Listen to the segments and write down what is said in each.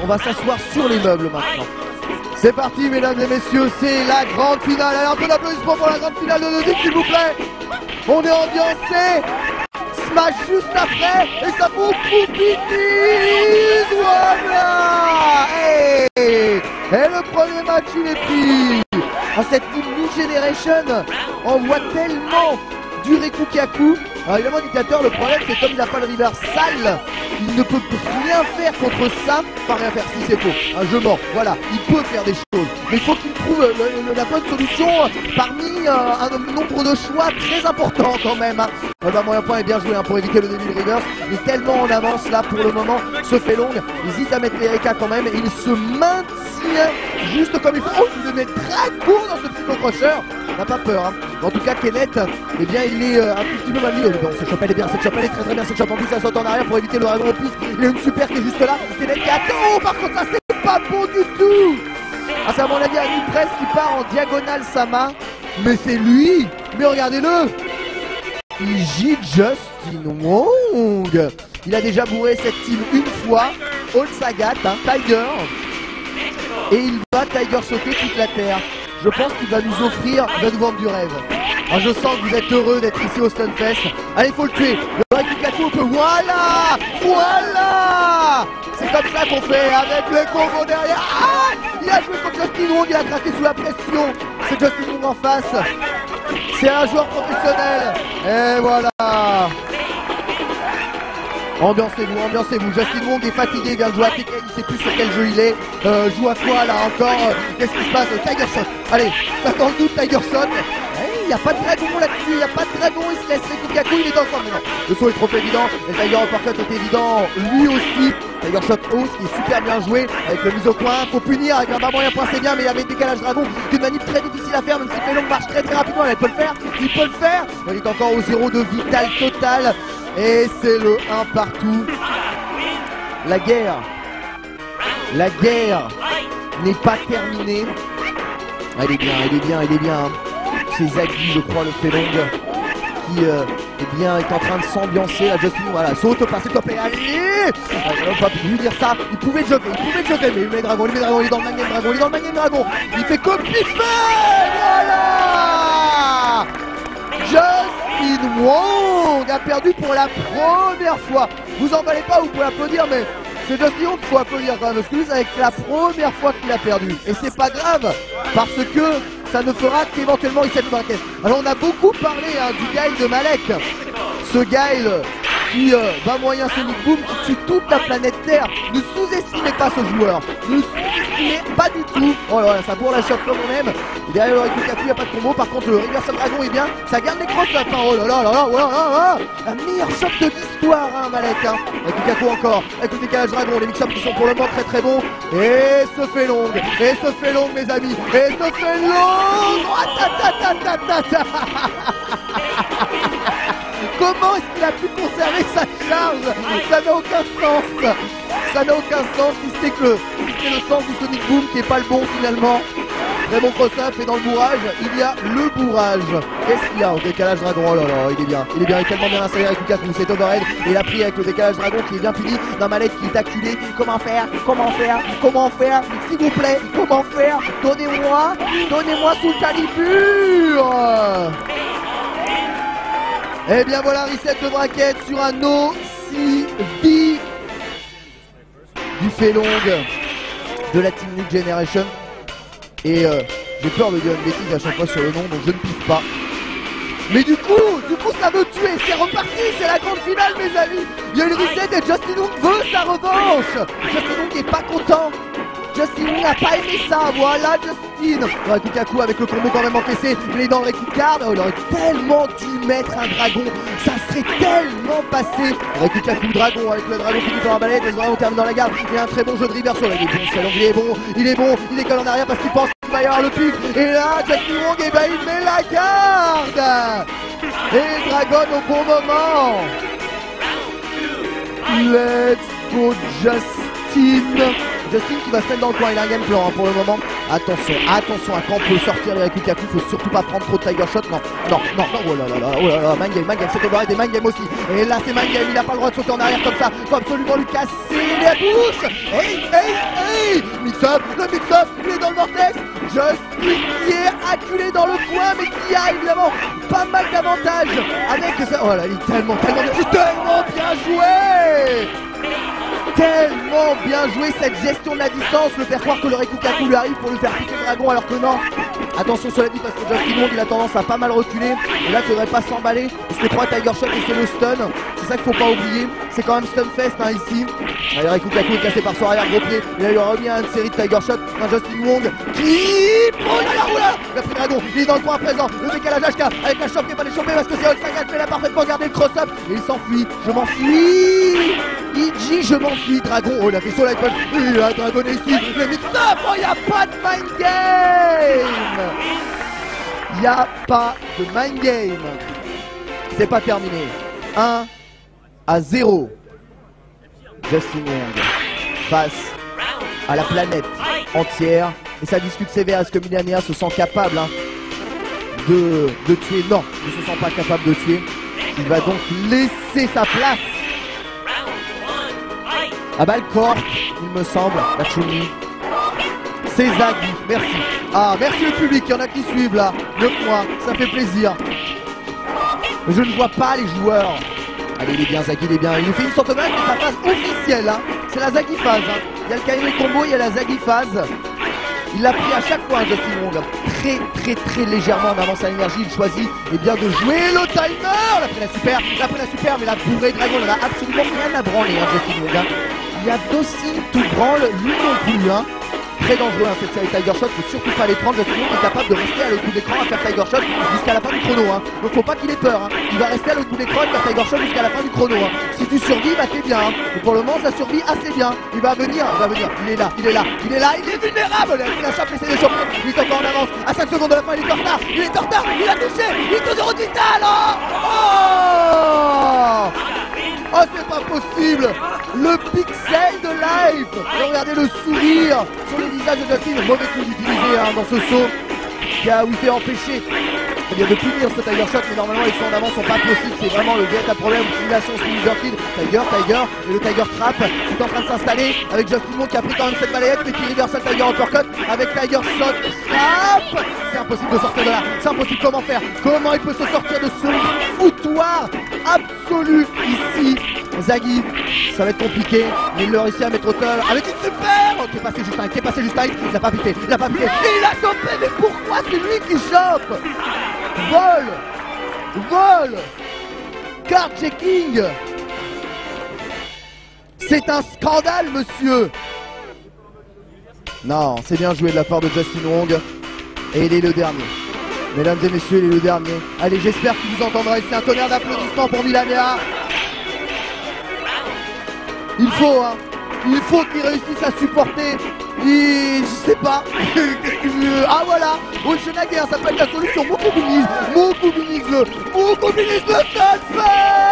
On va s'asseoir sur les meubles maintenant. C'est parti mesdames et messieurs, c'est la grande finale. Allez, un peu d'applaudissements pour la grande finale de Nodic s'il vous plaît. On est ambiancé. Smash juste après et ça beaucoup bêtise. Voilà. Et le premier match il est pris. Cette team New Generation envoie tellement du Rikukaku. Alors évidemment dictateur, le problème c'est comme il n'a pas le river sale, il ne peut rien faire contre ça. Enfin rien faire si c'est faux, je mens, voilà, il peut faire des choses. Mais il faut qu'il trouve la bonne solution parmi un nombre de choix très important quand même. Moyen point est bien joué pour éviter le début de reverse. Il est tellement en avance là pour le moment, se fait long, il hésite à mettre les RK quand même et il se maintient juste comme il faut. Oh, il le met très court dans ce Psycho Crusher. On n'a pas peur. En tout cas Kenneth, eh bien il est un petit peu mal mis. Bon, cette chope elle est bien, cette chope elle est très bien, cette chope en plus ça saute en arrière pour éviter le dragon en plus. Il y a une super qui est juste là. Kenneth qui attend. Oh, par contre ça c'est pas bon du tout. C'est à mon avis un Impress qui part en diagonale Sama. Mais c'est lui. Mais regardez-le. Il gîte Justin Wong. Il a déjà bourré cette team une fois. All Sagat, Tiger. Et il va Tiger sauter toute la terre. Je pense qu'il va nous offrir, il va nous vendre du rêve. Je sens que vous êtes heureux d'être ici au Stunfest. Allez, il faut le tuer. Le Rikukaku peut. Voilà. Voilà. C'est comme ça qu'on fait avec le combo derrière. Il a joué contre Justin Wong, il a craqué sous la pression. C'est Justin Wong en face. C'est un joueur professionnel. Et voilà. Ambiancez-vous, ambiancez-vous. Justin Wong est fatigué, il vient de jouer à Tekken, il sait plus sur quel jeu il est. Joue à quoi là encore? Qu'est-ce qui se passe? Tiger Shot. Allez, ça dans le doute, Tiger Shot. Il n'y a pas de dragon là-dessus, il n'y a pas de dragon, il se laisse Rikukaku, il est dans le coin. Mais non, le saut est trop évident, le Tiger Uppercut est évident, lui aussi. Tiger Shot hausse qui est super bien joué avec le mise au coin, faut punir avec un bas moyen point c'est bien, mais il y avait le décalage dragon, une manip très difficile à faire, même si Felong marche très rapidement, il peut le faire, il peut le faire. Il est encore au 0 de vital total et c'est le 1 partout. La guerre n'est pas terminée. Il est bien, il est bien, il est bien. C'est Zaggy, je crois, le Felong qui eh bien, est en train de s'ambiancer. La Justin, voilà, saute, passe le top et allez. On n'a pas pu dire ça. Il pouvait jogger, mais il met dragon, il est dans le Magnet Dragon, il est dans le Magnet Dragon. Il fait comme il fait. Voilà. Justin Wong a perdu pour la première fois. Vous emballez pas, vous pouvez applaudir, mais c'est Justin Wong qu'il faut applaudir quand même, parce que lui, c'est avec la première fois qu'il a perdu. Et c'est pas grave, parce que ça ne fera qu'éventuellement reset le bracket. Alors on a beaucoup parlé du Gaël de Malek. Ce Gaël qui va moyen Sonic Boom, qui tue toute la planète Terre. Ne sous-estimez pas ce joueur. Ne sous-estimez pas du tout. Oh là là, ça bourre la shot comme on aime. Et derrière le Rikukaku, il n'y a pas de combo. Par contre, le Reversal Dragon est bien. Ça garde les crosses là. Oh là là là là, oh là là là. La meilleure shot de l'histoire, Malek. Rikukaku encore. Avec le décalage dragon. Les mix-ups qui sont pour le moment très très bons. Et se fait long. Et se fait long, mes amis. Et se fait long. Comment est-ce qu'il a pu conserver sa charge? Ça n'a aucun sens. Ça n'a aucun sens si c'était que le sens du Sonic Boom qui n'est pas le bon finalement. Très bon cross-up et dans le bourrage, il y a le bourrage. Qu'est-ce qu'il y a au décalage dragon? Oh là là, il est bien, il est tellement bien installé avec Rikukaku, c'est overhead. Et il a pris avec le décalage dragon qui est bien puni. D'un Malek qui est acculé. Comment faire? S'il vous plaît, comment faire? Donnez-moi sous le calibre. Et bien voilà, reset de bracket sur un OCV du Felong de la Team New Generation. Et j'ai peur de dire une bêtise à chaque fois sur le nom, donc je ne piffe pas. Mais du coup ça veut tuer, c'est reparti, c'est la grande finale mes amis. Il y a une reset et Justin Wong veut sa revanche. Justin Wong n'est pas content. Justin Wong n'a pas aimé ça, voilà Justin. Rikukaku avec le combo quand même encaissé, il est dans le Rikucard. Il aurait tellement dû mettre un dragon, ça serait tellement passé. Rikukaku dragon avec le dragon qui lui dans la balade, le dragon termine dans la garde. Il y a un très bon jeu de reversal, il est bon, il décolle en arrière parce qu'il pense qu'il va y avoir le pif. Et là Justin Wong, et ben il met la garde. Et Dragon au bon moment. Let's go Justin. Justin qui va se mettre dans le coin, il a un game plan pour le moment. Attention, attention, à quand on peut sortir les Rikukaku, faut surtout pas prendre trop de Tiger Shot. Non, non, non, non, oh là là là, oh là là, Mind Game, c'était vrai des Mind Game aussi. Et là c'est Mind Game, il a pas le droit de sauter en arrière comme ça, faut absolument lui casser les bouches. Hey, hey, hey, mix-up, le mix-up, il est dans le vortex. Justin qui est acculé dans le coin, mais qui a évidemment pas mal d'avantages avec ça. Oh là, il est tellement bien joué. Tellement bien joué cette gestion de la distance, le faire croire que le Rikukaku lui arrive pour lui faire piquer le dragon alors que non. Attention cela dit parce que Justin Wong il a tendance à pas mal reculer et là il faudrait pas s'emballer parce que 3 Tiger Shot et c'est le stun, c'est ça qu'il faut pas oublier, c'est quand même stun fest hein, ici. Le Rikukaku est cassé par son arrière gros pied, il a eu remis à une série de Tiger Shot, un Justin Wong qui... Oh là là, oh là, il a pris le dragon, il est dans le coin à présent, le décalage HK avec la chope qui est pas les choper parce que c'est Olsagat mais il a parfaitement gardé le cross-up et il s'enfuit, je m'enfuis. Iji, je m'enfuis, dragon, oh il a fait son light punch, il a dragonné ici, le mix-up, oh il n'y a pas de mind game. Il n'y a pas de mind game. C'est pas terminé. 1-0. Justin Wong face à la planète entière. Et ça discute sévère. Est-ce que Milania se sent capable de tuer? Non, il ne se sent pas capable de tuer. Il va donc laisser sa place à Balcorp, il me semble, la Chumi. C'est Zaggy, merci. Ah, merci le public, il y en a qui suivent là. Le moi, ça fait plaisir. Je ne vois pas les joueurs. Allez, il est bien, Zaggy, il est bien. Il nous fait une sorte de match, sa phase officielle. Hein. C'est la Zaggy phase. Hein. Il y a le Kairi combo, il y a la Zaggy phase. Il l'a pris à chaque fois, hein, Justin Wong. Très légèrement en avance à l'énergie. Il choisit eh bien, de jouer le timer. Il a pris la super, mais la bourrée dragon, il en a absolument rien à branler, hein, Justin Wong. Hein. Il y a Dossin tout branle, lui non plus. Hein. Très dangereux hein, cette série Tiger Shot, faut surtout pas les prendre. Justin Wong est capable de rester à l'autre bout d'écran à faire Tiger Shot jusqu'à la fin du chrono. Hein. Donc faut pas qu'il ait peur. Hein. Il va rester à l'autre bout d'écran et faire Tiger Shot jusqu'à la fin du chrono. Hein. Si tu survis, bah t'es bien. Hein. Et pour le moment, ça survit assez bien. Il va venir. Il est là, il est vulnérable. Il a chape, essaie de choper. Il est encore en avance. À 5 secondes de la fin, il est en retard. Il a touché. Il est au 0 vital. Oh, c'est pas possible. Le pixel de live. Et regardez le sourire sur le visage de Justin. Mauvais coup d'utiliser hein, dans ce saut qui a fait empêcher de punir ce Tiger Shot, mais normalement ils sont en avance, sont pas possibles, c'est vraiment le véritable problème. Utilisation Slinger Kid, Tiger, et le Tiger Trap est en train de s'installer avec Justin Wong qui a pris quand même cette balayette, mais qui reversal Tiger Uppercut avec Tiger Shot Trap. C'est impossible de sortir de là, c'est impossible, comment faire? Comment il peut se sortir de ce foutoir absolu ici? Zaggy, ça va être compliqué, mais il leur réussit à mettre au sol avec une super. Oh, qui est passé Justin, il n'a pas piqué, et il a chopé, mais pourquoi c'est lui qui chope? Vol, card checking. C'est un scandale, monsieur. Non, c'est bien joué de la part de Justin Wong, et il est le dernier. Mesdames et messieurs, il est le dernier. Allez, j'espère qu'il vous entendra, c'est un tonnerre d'applaudissements pour Milania. Il faut qu'il réussisse à supporter. Et je sais pas. Ah voilà. Olshenager, ça peut être la solution. Moukoubinis le Stunfest.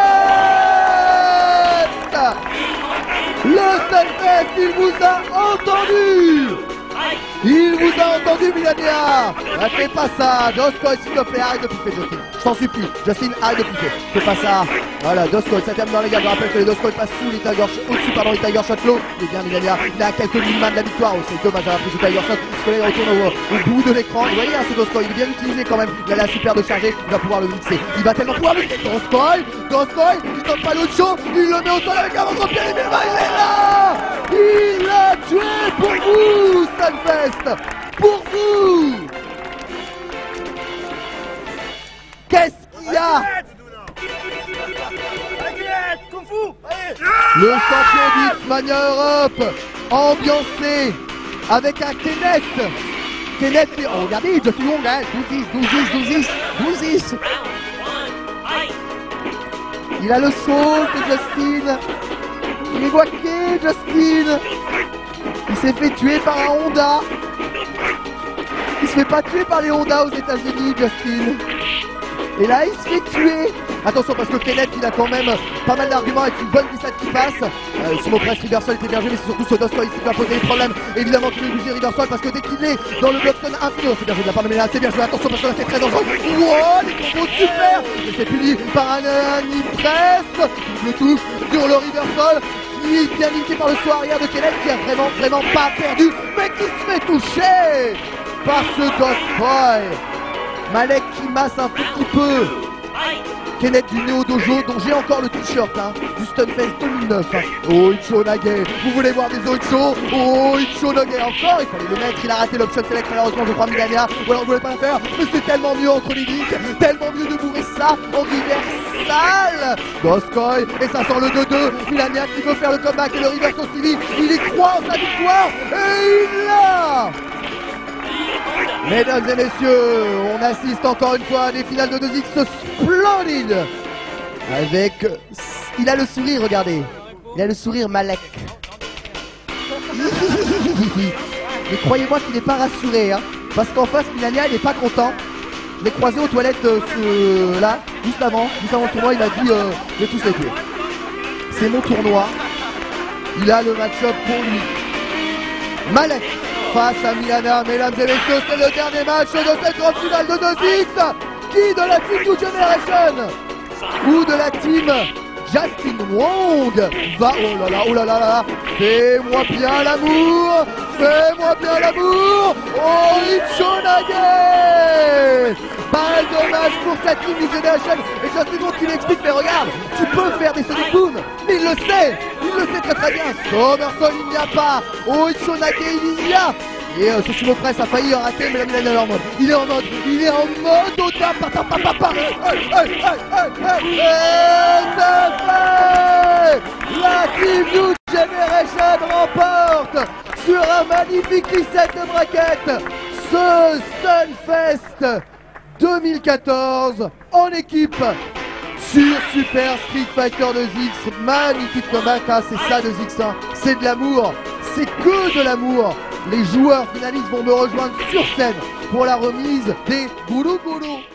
Le Stunfest, il vous a entendu. Il vous a entendu, Milania. Fais pas ça. Doskoy, s'il te plaît, arrête de piffer, Justin. Je t'en supplie. Justin, arrête de piffer. Fais pas ça. Voilà, Doskoy, ça termine dans les gars. Je rappelle que les Doskoy passent sous les Tiger Shot, au-dessus, pardon, les Tiger Shot low. Et bien, Milania, il a quelques millimètres de la victoire. Oh, c'est dommage d'avoir pris ce Tiger Shot. Parce que là, il retourne au bout de l'écran. Vous voyez, hein, ce Doskoy, il est bien utilisé quand même. Il a la super de charger. Il va pouvoir le mixer. Il va tellement pouvoir mixer. Doskoy, il tombe pas l'autre chaud. Il le met au sol avec un contre-pied. Il est là. Il l'a tué pour vous, Stunfest. Pour vous. Qu'est-ce qu'il y a? Le champion d'X-Mania Europe, ambiancé avec un Kenneth, oh, regardez, Justin Wong, hein, 12-10. Il a le saut de Justin. Il est guaqué, Justin. Il s'est fait tuer par un Honda. Il se fait pas tuer par les Honda aux États-Unis, Justin. Et là il se fait tuer. Attention parce que Kenneth il a quand même pas mal d'arguments avec une bonne glissade qui passe. Sumo Press, Riversol était bien joué, mais c'est surtout ce Doskoy qui va poser des problèmes. Évidemment qu'il est obligé Riversol parce que dès qu'il est dans le blockstone infini, c'est bien joué de la part de Ménard, c'est bien joué, attention parce que là c'est très dangereux. Wow, les combos super. Et c'est puni par un Press. Le touche sur le Riversol qui est bien limité par le saut arrière de Kenneth qui a vraiment pas perdu, mais qui se fait toucher par ce Doskoy. Malek qui masse un tout petit peu Kenneth du Neo Dojo, dont j'ai encore le t-shirt du Stunfest 2009. Oh Ichonage, vous voulez voir des Oicho? Oh Ichonage, encore, il fallait le mettre, il a raté l'option select malheureusement je crois Milania, ou alors vous voulez pas le faire, mais c'est tellement mieux entre les lignes, tellement mieux de bourrer ça en Riversal. Doskoy, et ça sent le 2-2, Milania qui veut faire le comeback et le reverse au civil, il y croit en sa victoire, et il l'a. Mesdames et messieurs, on assiste encore une fois à des finales de 2X splendides. Avec... Il a le sourire, regardez. Il a le sourire Malek. Mais croyez-moi qu'il n'est pas rassuré, parce qu'en face, Milania, il n'est pas content. Je l'ai croisé aux toilettes là, juste avant le tournoi, il m'a dit je vais tous les tuer. C'est mon tournoi. Il a le match-up pour lui. Malek face à Milana, mesdames et messieurs, c'est le dernier match de cette grande finale de 2X. Qui de la team New Generation ou de la team Justin Wong va... Oh là là, fais-moi bien l'amour, oh Ichonage. Pas dommage pour cette team New Generation. Et Justin Wong qui l'explique, mais regarde, tu peux faire des Sonic Boom, mais il le sait très bien. Somerson il n'y a pas, oh Ichonage il y a. Et ce Sumo Press a failli en rater, mais là il est en mode, Oda, et ça fait la Team New Generation remporte sur un magnifique reset de bracket ce Stunfest 2014 en équipe sur Super Street Fighter 2X. Magnifique comeback, c'est ça 2X, c'est de l'amour, c'est que de l'amour. Les joueurs finalistes vont me rejoindre sur scène pour la remise des Guru Guru.